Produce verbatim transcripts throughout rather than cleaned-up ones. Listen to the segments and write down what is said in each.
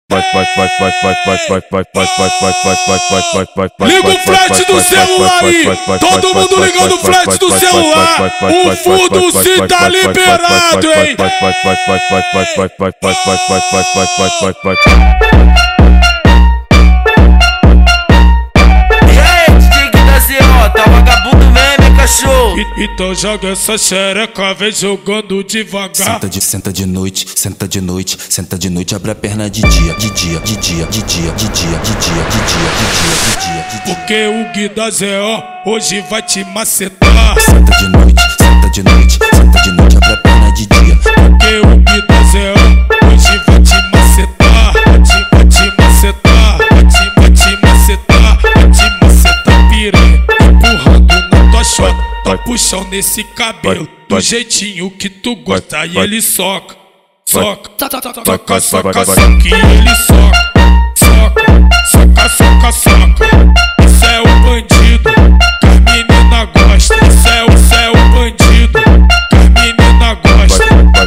Liga o flat do celular aí, todo mundo ligando o flat do celular. O Furducin tá liberado, hein? E aí, D J Guih Da Z O, tá vagabundo mesmo, cachorro? Então joga essa xereca, vem jogando devagar. Senta de, senta de noite, senta de noite, senta de noite, abre a perna de dia, de dia, de dia, de dia, de dia, de dia, de dia, de dia, de dia, de dia. Porque o Guih Da Z O hoje vai te macetar. Senta de noite, senta de noite, senta de noite, abre a perna de dia. Porque o Guih Da Z O hoje vai te macetar. Vai te, vai te macetar, vai te, vai te macetar, vai te macetar piranha, empurrando na tua chota. Tá puxão nesse cabelo, do jeitinho que tu gosta. E ele soca, soca, soca, soca, soca, e ele soca, soca, soca, soca, soca. Isso é o bandido, que as menina gosta. Isso é o, isso é o bandido, que as menina gosta.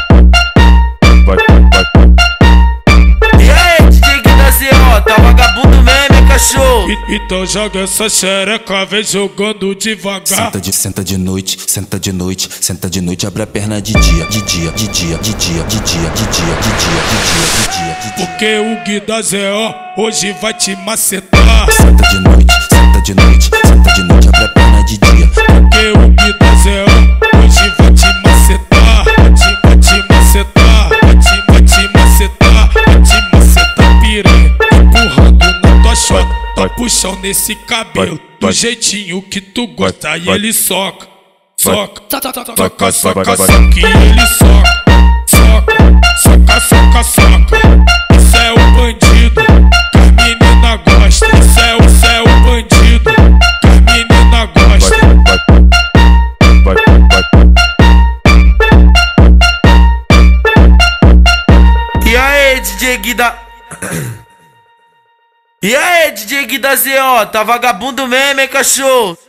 E aí, D J Guih Da Z O, tá vagabundo mesmo, cachorro? Então joga essa xereca, vem jogando devagar. Senta de, senta de noite, senta de noite, senta de noite, abre a perna de dia, de dia, de dia, de dia, de dia, de dia, de dia, de dia, de dia, de dia. Porque o Guih Da Z O hoje vai te macetar. Senta de noite, senta de noite, senta de noite, abre a perna de dia. Porque o Guih Da Z O hoje vai te macetar. Vai te, vai te macetar, vai te, vai te macetar, vai te macetar piranha, empurrando na tua chota. Tá puxão nesse cabelo, do jeitinho que tu gosta. E ele soca, soca, soca, soca, soca, e ele soca, soca, soca, soca, soca. Isso é o bandido, que as menina gosta. Isso é o, isso é o bandido, que as menina gosta. E aí, D J Guih Da... E aí, D J Guih Da Z O, tá vagabundo mesmo, cachorro?